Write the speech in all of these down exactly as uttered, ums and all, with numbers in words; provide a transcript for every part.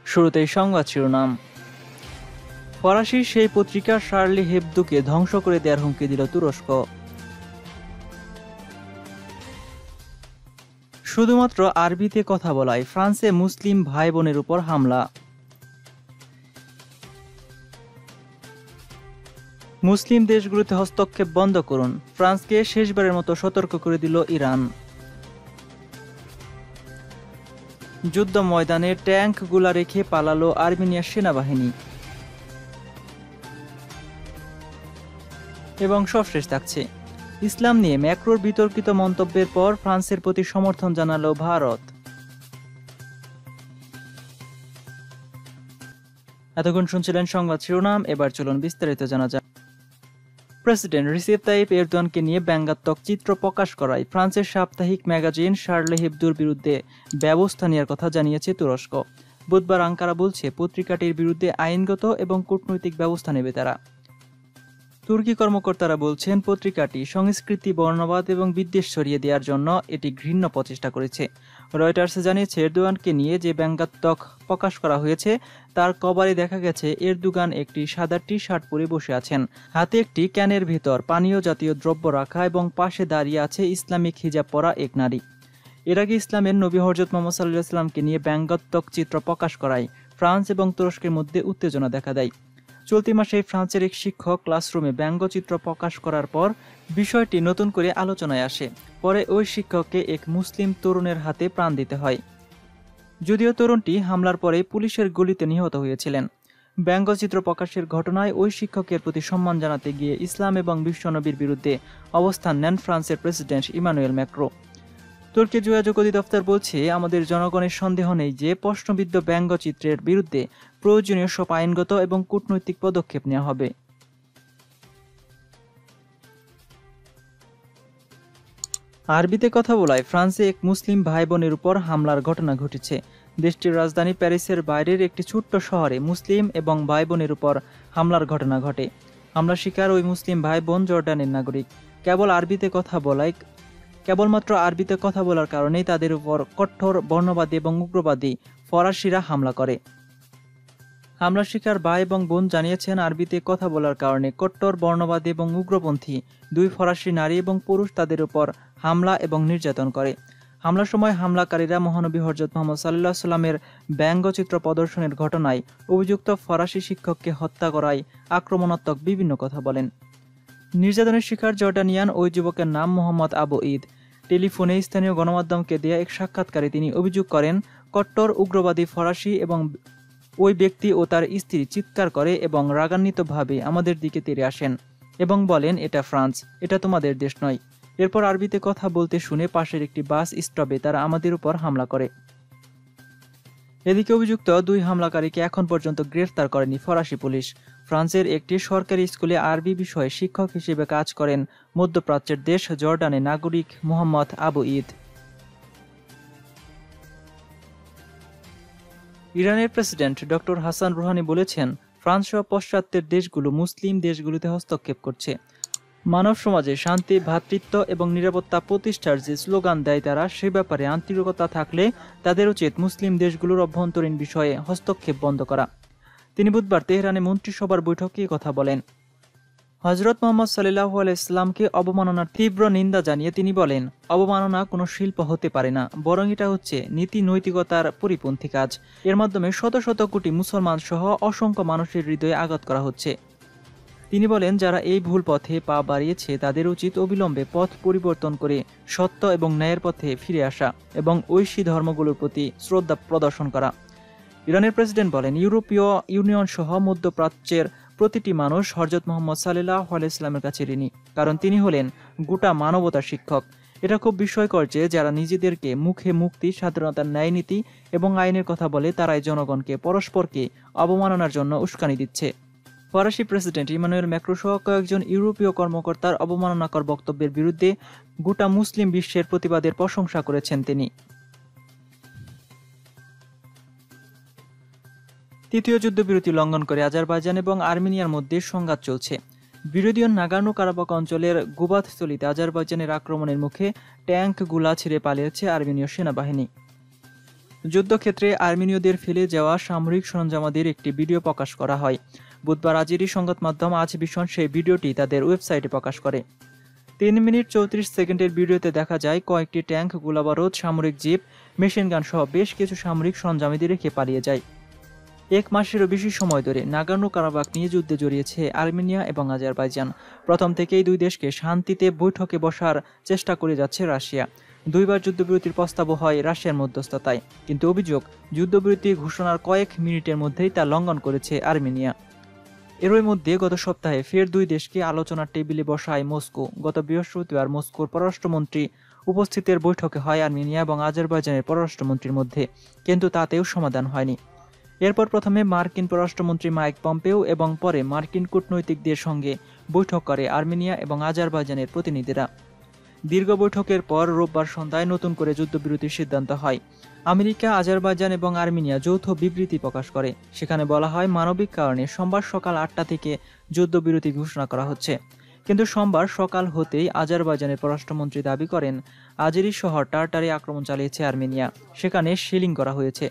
শুরুতেই সংবাদ শিরোনাম। ফরাসি সেই পত্রিকা শার্লি হেবদোকে ধ্বংস করে দেওয়ার হুমকি দিল তুরস্ক। শুধুমাত্র আরবিতে কথা বলায় ফ্রান্সে মুসলিম ভাই বোনের উপর হামলা। মুসলিম দেশগুলোতে হস্তক্ষেপ বন্ধ করুন, ফ্রান্সকে শেষবারের মতো সতর্ক করে দিল ইরান। যুদ্ধ ময়দানে ট্যাঙ্কগুলা রেখে পালালো আর্মেনিয়ার সেনাবাহিনী। এবং সবশেষ থাকছে, ইসলাম নিয়ে ম্যাক্রোর বিতর্কিত মন্তব্যের পর ফ্রান্সের প্রতি সমর্থন জানালো ভারত। এতক্ষণ শুনছিলেন সংবাদ শিরোনাম, এবার চলুন বিস্তারিত জানা যাক। প্রেসিডেন্ট রিসেপ তাইয়িপ এরদোয়ানকে নিয়ে ব্যঙ্গাত্মক চিত্র প্রকাশ করায় ফ্রান্সের সাপ্তাহিক ম্যাগাজিন শার্লে হেবদোর বিরুদ্ধে ব্যবস্থা নেওয়ার কথা জানিয়েছে তুরস্ক। বুধবার আঙ্কারা বলছে পত্রিকাটির বিরুদ্ধে আইনগত এবং কূটনৈতিক ব্যবস্থা নেবে তারা। তুর্কি কর্মকর্তারা বলছেন পত্রিকাটি সংস্কৃতি, বর্ণবাদ এবং বিদ্বেষ ছড়িয়ে দেওয়ার জন্য এটি ঘৃণ্য প্রচেষ্টা করেছে। রয়টার্স জানিয়েছে এরদোয়ানকে নিয়ে যে ব্যঙ্গাত্মক প্রকাশ করা হয়েছে তার কভারে দেখা গেছে এরদোগান একটি সাদা টি শার্ট পরে বসে আছেন, হাতে একটি ক্যানের ভেতর পানীয় জাতীয় দ্রব্য রাখা এবং পাশে দাঁড়িয়ে আছে ইসলামিক হিজাব পরা এক নারী। এর আগে ইসলামের নবী হযরত মুহাম্মদ সাল্লাল্লাহু আলাইহি ওয়াসাল্লামকে নিয়ে ব্যঙ্গাত্মক চিত্র প্রকাশ করায় ফ্রান্স এবং তুরস্কের মধ্যে উত্তেজনা দেখা দেয়। চলতি মাসে ফ্রান্সের এক শিক্ষক ক্লাসরুমে ব্যঙ্গচিত্র প্রকাশ করার পর বিষয়টি নতুন করে আলোচনায় আসে। পরে ওই শিক্ষককে এক মুসলিম তরুণের হাতে প্রাণ দিতে হয়, যদিও তরুণটি হামলার পরে পুলিশের গুলিতে নিহত হয়েছিলেন। ব্যঙ্গচিত্র প্রকাশের ঘটনায় ওই শিক্ষকের প্রতি সম্মান জানাতে গিয়ে ইসলাম এবং বিশ্বনবীর বিরুদ্ধে অবস্থান নেন ফ্রান্সের প্রেসিডেন্ট ইমানুয়েল ম্যাক্রো। তুর্কি যোগাযোগ অধিদপ্তর বলছে, আমাদের জনগণের সন্দেহ নেই যে প্রশ্নবিদ্ধ ব্যঙ্গচিত্রের বিরুদ্ধে প্রয়োজনীয় সব আইনগত এবং কূটনৈতিক পদক্ষেপ নেওয়া হবে। আরবিতে কথা বলায় ফ্রান্সে এক মুসলিম ভাই বোনের উপর হামলার ঘটনা ঘটেছে। দেশটির রাজধানী প্যারিসের বাইরের একটি ছোট্ট শহরে মুসলিম এবং ভাই বোনের উপর হামলার ঘটনা ঘটে। হামলা শিকার ওই মুসলিম ভাই বোন জর্ডানের নাগরিক। কেবল আরবিতে কথা বলায় কেবলমাত্র আরবিতে কথা বলার কারণেই তাদের উপর কঠোর বর্ণবাদী এবং উগ্রবাদী ফরাসিরা হামলা করে। হামলা শিকার ভাই এবং বোন জানিয়েছেন, আরবিতে কথা বলার কারণে কট্টর বর্ণবাদী এবং উগ্রপন্থী দুই ফরাসি নারী এবং পুরুষ তাদের উপর হামলা এবং নির্যাতন করে। হামলার সময় হামলাকারীরা মহানবী হযরত মুহাম্মদ সাল্লাল্লাহু আলাইহি ওয়াসাল্লামের ব্যঙ্গচিত্র প্রদর্শনের ঘটনায় অভিযুক্ত ফরাসি শিক্ষককে হত্যা করায় আক্রমণাত্মক বিভিন্ন কথা বলেন। নির্যাতনের শিকার জর্ডানিয়ান ওই যুবকের নাম মোহাম্মদ আবু ঈদ। টেলিফোনে স্থানীয় গণমাধ্যমকে দেয়া এক সাক্ষাৎকারে তিনি অভিযোগ করেন, কট্টর উগ্রবাদী ফরাসি এবং ওই ব্যক্তি ও তার স্ত্রী চিৎকার করে এবং রাগান্বিতভাবে আমাদের দিকে তেড়ে আসেন এবং বলেন, এটা ফ্রান্স, এটা তোমাদের দেশ নয়। এরপর আরবিতে কথা বলতে শুনে পাশের একটি বাস স্টপে তারা আমাদের উপর হামলা করে। এদিকে অভিযুক্ত দুই হামলাকারীকে এখন পর্যন্ত গ্রেফতার করেনি ফরাসি পুলিশ। ফ্রান্সের একটি সরকারি স্কুলে আরবি বিষয়ে শিক্ষক হিসেবে কাজ করেন মধ্যপ্রাচ্যের দেশ জর্ডানের নাগরিক মোহাম্মদ আবু ঈদ। ইরানের প্রেসিডেন্ট ডক্টর হাসান রুহানি বলেছেন, ফ্রান্স সহ পাশ্চাত্যের দেশগুলো মুসলিম দেশগুলোতে হস্তক্ষেপ করছে। মানব সমাজে শান্তি, ভ্রাতৃত্ব এবং নিরাপত্তা প্রতিষ্ঠার যে স্লোগান দেয় তারা, সে ব্যাপারে আন্তরিকতা থাকলে তাদের উচিত মুসলিম দেশগুলোর অভ্যন্তরীণ বিষয়ে হস্তক্ষেপ বন্ধ করা। তিনি বুধবার তেহরানে মন্ত্রিসভার বৈঠকে কথা বলেন। হযরত মুহাম্মদ সাল্লাল্লাহু আলাইহি ওয়াসাল্লামকে অবমাননার তীব্র নিন্দা জানিয়ে তিনি বলেন, অবমাননা কোনো শিল্প হতে পারে না, বরং এটা হচ্ছে নীতি নৈতিকতার পরিপন্থী কাজ। এর মাধ্যমে শত শত কোটি মুসলমান সহ অসংখ্য মানুষের হৃদয়ে আঘাত করা হচ্ছে। তিনি বলেন, যারা এই ভুল পথে পা বাড়িয়েছে তাদের উচিত অবিলম্বে পথ পরিবর্তন করে সত্য এবং ন্যায়ের পথে ফিরে আসা এবং ঐশী ধর্মগুলোর প্রতি শ্রদ্ধা প্রদর্শন করা। ইরানের প্রেসিডেন্ট বলেন, ইউরোপীয় ইউনিয়ন সহ মধ্যপ্রাচ্যের প্রতিটি মানুষ হযরত মুহাম্মদ সাল্লাল্লাহু আলাইহি ওয়াসাল্লামের কাছে ঋণী, কারণ তিনি হলেন গোটা মানবতার শিক্ষক। এটা খুব বিস্ময়কর যে যারা নিজেদেরকে মুখে মুক্তি, স্বাধীনতার, ন্যায়নীতি এবং আইনের কথা বলে তারাই জনগণকে পরস্পরকে অবমাননার জন্য উস্কানি দিচ্ছে। ফরাসি প্রেসিডেন্ট ইমানুয়েল ম্যাক্রো সহ কয়েকজন ইউরোপীয় কর্মকর্তার অবমাননাকর বক্তব্যের বিরুদ্ধে গোটা মুসলিম বিশ্বের প্রতিবাদের প্রশংসা করেছেন তিনি। তৃতীয় যুদ্ধবিরতি লঙ্ঘন করে আজারবাইজান এবং আর্মেনিয়ার মধ্যে সংঘাত চলছে। বিরোধীয় নাগোর্নো কারাবাখ অঞ্চলের গুবাতস্থলীতে আজারবাইজানের আক্রমণের মুখে ট্যাঙ্ক গুলা ছেড়ে পালিয়েছে আর্মেনীয় সেনাবাহিনী। যুদ্ধক্ষেত্রে আর্মেনীয়দের ফেলে যাওয়া সামরিক সরঞ্জামাদির একটি ভিডিও প্রকাশ করা হয়। বুধবার আজেরি সংবাদ মাধ্যম আজ ভিশন সেই ভিডিওটি তাদের ওয়েবসাইটে প্রকাশ করে। তিন মিনিট চৌত্রিশ সেকেন্ডের ভিডিওতে দেখা যায় কয়েকটি ট্যাঙ্ক, গোলাবারুদ, সামরিক জিপ, মেশিনগান সহ বেশ কিছু সামরিক সরঞ্জামাদি রেখে পালিয়ে যায়। এক মাসেরও বেশি সময় ধরে নাগোর্নো কারাবাখ নিয়ে যুদ্ধে জড়িয়েছে আর্মেনিয়া এবং আজারবাইজান। প্রথম থেকেই দুই দেশকে শান্তিতে বৈঠকে বসার চেষ্টা করে যাচ্ছে রাশিয়া। দুইবার যুদ্ধবিরতির প্রস্তাবও হয় রাশিয়ার মধ্যস্থতায়, কিন্তু অভিযোগ যুদ্ধবিরতি ঘোষণার কয়েক মিনিটের মধ্যেই তা লঙ্ঘন করেছে আর্মেনিয়া। এরই মধ্যে গত সপ্তাহে ফের দুই দেশকে আলোচনার টেবিলে বসায় মস্কো। গত বৃহস্পতিবার মস্কোর পররাষ্ট্রমন্ত্রী উপস্থিতের বৈঠকে হয় আর্মেনিয়া এবং আজারবাইজানের পররাষ্ট্রমন্ত্রীর মধ্যে, কিন্তু তাতেও সমাধান হয়নি। এরপর প্রথমে মার্কিন পররাষ্ট্রমন্ত্রী মাইক পম্পেও এবং পরে মার্কিন কূটনৈতিকদের সঙ্গে বৈঠক করে আর্মেনিয়া এবং আজারবাইজানের প্রতিনিধিরা। দীর্ঘ বৈঠকের পর রোববার সন্ধ্যায় নতুন করে যুদ্ধবিরতির সিদ্ধান্ত হয়। আমেরিকা, আজারবাইজান এবং আর্মেনিয়া যৌথ বিবৃতি প্রকাশ করে। সেখানে বলা হয়, মানবিক কারণে সোমবার সকাল আটটা থেকে যুদ্ধবিরতি ঘোষণা করা হচ্ছে। কিন্তু সোমবার সকাল হতেই আজারবাইজানের পররাষ্ট্রমন্ত্রী দাবি করেন, আজেরি শহর টারটারে আক্রমণ চালিয়েছে আর্মেনিয়া, সেখানে শেলিং করা হয়েছে।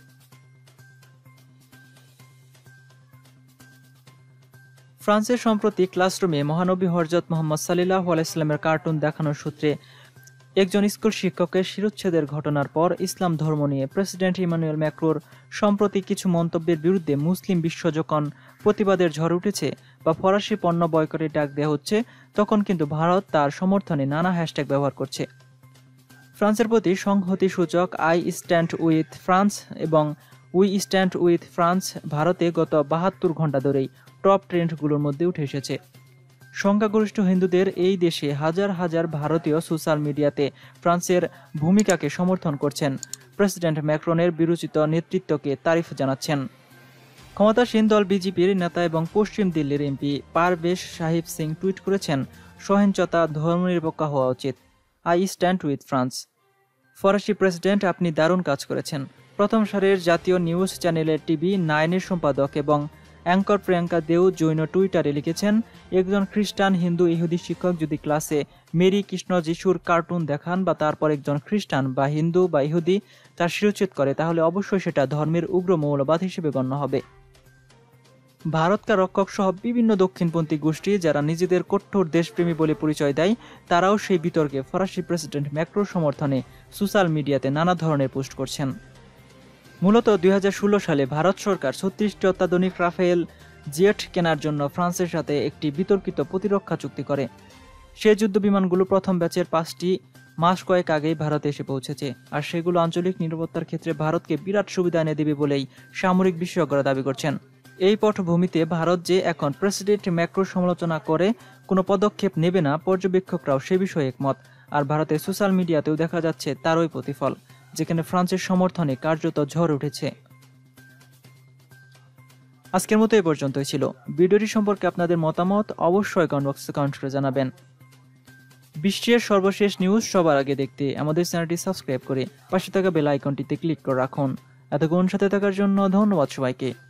ফ্রান্সের সম্প্রতি ক্লাসরুমে মহানবী হযরত মুহাম্মদ সাল্লাল্লাহু আলাইহি ওয়াসাল্লামের কার্টুন দেখানোর সূত্রে একজন স্কুল শিক্ষকের শিরচ্ছেদের ঘটনার পর ইসলাম ধর্ম নিয়ে প্রেসিডেন্ট ইমানুয়েল ম্যাক্রোর সম্প্রতি কিছু মন্তব্যের বিরুদ্ধে মুসলিম বিশ্ব যখন প্রতিবাদের ঝড় উঠেছে বা ফরাসি পণ্য বয়কটের ডাক দেওয়া হচ্ছে, তখন কিন্তু ভারত তার সমর্থনে নানা হ্যাশট্যাগ ব্যবহার করছে। ফ্রান্সের প্রতি সংহতি সূচক আই স্ট্যান্ড উইথ ফ্রান্স এবং উই স্ট্যান্ড উইথ ফ্রান্স ভারতে গত বাহাত্তর ঘন্টা ধরেই টপ ট্রেন্ডগুলোর মধ্যে উঠে এসেছে। সংখ্যাগরিষ্ঠ হিন্দুদের এই দেশে হাজার হাজার ভারতীয় সোশ্যাল মিডিয়াতে ফ্রান্সের ভূমিকাকে সমর্থন করছেন, প্রেসিডেন্ট ম্যাক্রনের বিরোচিত নেতৃত্বকে তারিফ জানাচ্ছেন। ক্ষমতাসীন দল বিজেপির নেতা এবং পশ্চিম দিল্লির এমপি পারভেজ সাহিব সিং টুইট করেছেন, সহিংসতা ধর্মনিরপেক্ষ হওয়া উচিত। I stand with France. ফরাসি প্রেসিডেন্ট, আপনি দারুণ কাজ করেছেন। প্রথম সারির জাতীয় নিউজ চ্যানেলের টিভি নাইনের সম্পাদক এবং অ্যাঙ্কর প্রিয়াঙ্কা দেও জৈন টুইটারে লিখেছেন, একজন খ্রিস্টান, হিন্দু, ইহুদি শিক্ষক যদি ক্লাসে মেরি, কৃষ্ণ, যিশুর কার্টুন দেখান বা তারপর একজন খ্রিস্টান বা হিন্দু বা ইহুদি তার শিরোচ্ছেদ করে, তাহলে অবশ্যই সেটা ধর্মের উগ্র মৌলবাদ হিসেবে গণ্য হবে। ভারতকে রক্ষক সহ বিভিন্ন দক্ষিণপন্থী গোষ্ঠী যারা নিজেদের কঠোর দেশপ্রেমী বলে পরিচয় দেয়, তারাও সেই বিতর্কে ফরাসি প্রেসিডেন্ট ম্যাক্রোর সমর্থনে সোশ্যাল মিডিয়াতে নানা ধরনের পোস্ট করছেন। মূলত দুই হাজার ষোলো সালে ভারত সরকার ছত্রিশটি অত্যাধুনিক রাফেল জেট কেনার জন্য ফ্রান্সের সাথে একটি বিতর্কিত প্রতিরক্ষা চুক্তি করে। সে যুদ্ধ বিমানগুলো প্রথম ব্যাচের পাঁচটি মাস কয়েক আগেই ভারতে এসে পৌঁছেছে, আর সেগুলো আঞ্চলিক নিরাপত্তার ক্ষেত্রে ভারতকে বিরাট সুবিধা এনে দেবে বলেই সামরিক বিশেষজ্ঞরা দাবি করছেন। এই পটভূমিতে ভারত যে এখন প্রেসিডেন্ট ম্যাক্রোর সমালোচনা করে কোনো পদক্ষেপ নেবে না, পর্যবেক্ষকরাও সে বিষয়ে একমত। আর ভারতের সোশ্যাল মিডিয়াতেও দেখা যাচ্ছে তারই প্রতিফল, যেখানে ফ্রান্সের সমর্থনে কার্যত ঝড় উঠেছে। আজকের মতো এ পর্যন্তই ছিল। ভিডিওটি সম্পর্কে আপনাদের মতামত অবশ্যই কমেন্ট বক্সে কমেন্ট করে জানাবেন। বিশ্বের সর্বশেষ নিউজ সবার আগে দেখতে আমাদের চ্যানেলটি সাবস্ক্রাইব করে পাশে থাকা বেল আইকনটিতে ক্লিক করে রাখুন। এতক্ষণ সাথে থাকার জন্য ধন্যবাদ সবাইকে।